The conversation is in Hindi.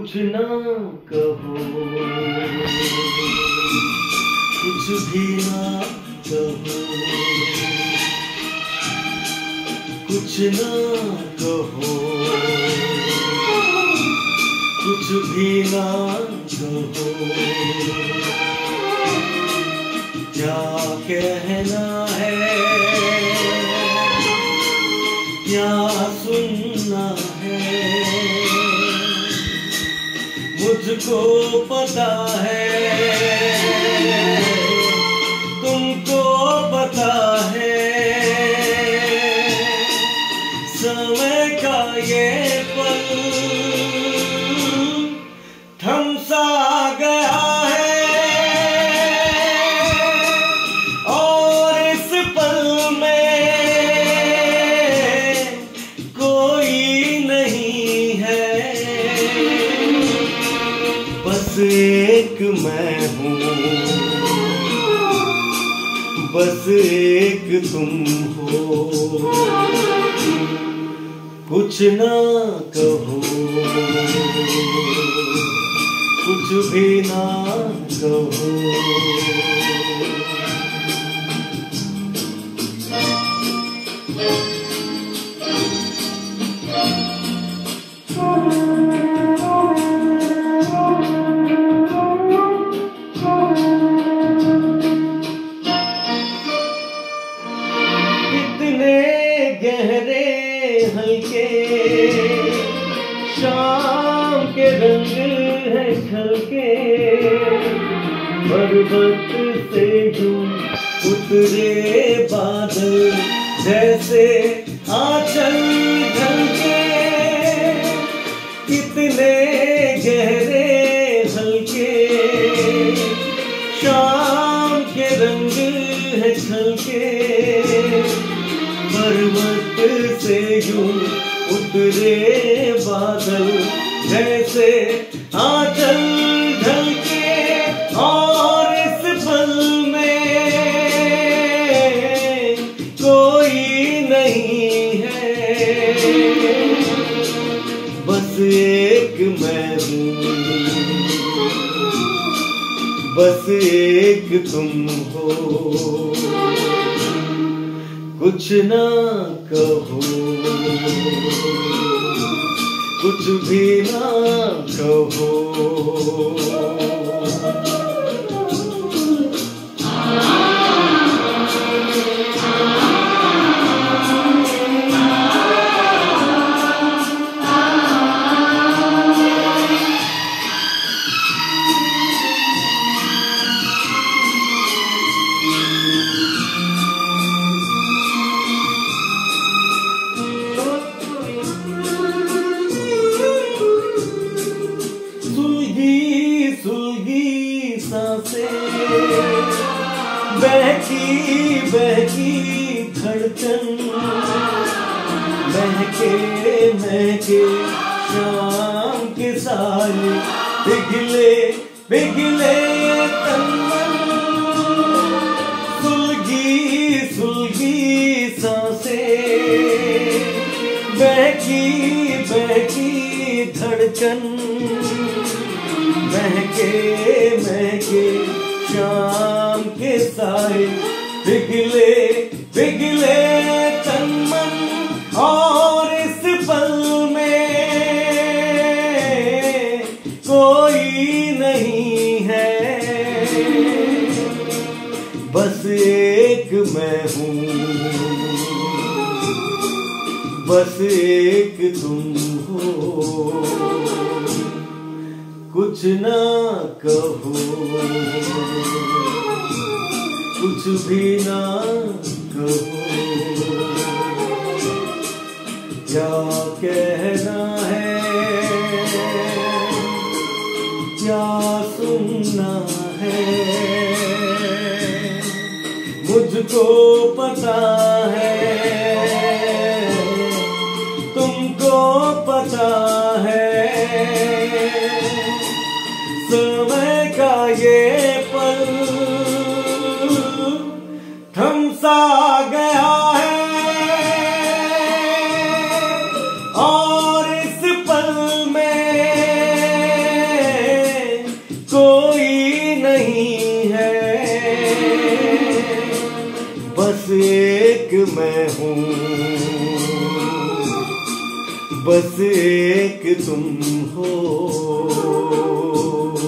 कुछ ना कहो, कुछ भी ना कहो, कुछ ना कहो, कुछ भी ना कहो। क्या कहना है, क्या सुनना है, मुझको पता है, तुमको पता है। समय का ये पल थम सा गया है और इस पल में कोई नहीं है, बस एक मैं हूँ, बस एक तुम हो। कुछ ना कहो, कुछ भी ना कहो। कितने गहरे हल्के शाम के रंग है छलके, पर्वत से यूं उतरे बादल जैसे आंचल ढलके। कितने गहरे हल्के शाम के रंग है छलके, पर्वत से यूं उतरे बादल जैसे आंचल ढलके। और इस पल में कोई नहीं है, बस एक मैं हूँ, बस एक तुम हो। कुछ ना कहो, कुछ भी ना कहो। सुलगी सांसें, बहकी बहकी धड़कन, महके महके शाम के साए, पिघले पिघले तन मन। सुलगी सुलगी सांसें, बहकी बहकी धड़कन, महके महके शाम के साए, पिघले पिघले तन मन। और इस पल में कोई नहीं है, बस एक मैं हूँ, बस एक तुम हो। कुछ ना कहो, कुछ भी ना कहो। क्या कहना है, क्या सुनना है, मुझको पता है, तुमको पता है। समय का ये पल थम सा गया है और इस पल में बस एक मैं हूँ, बस एक तुम हो।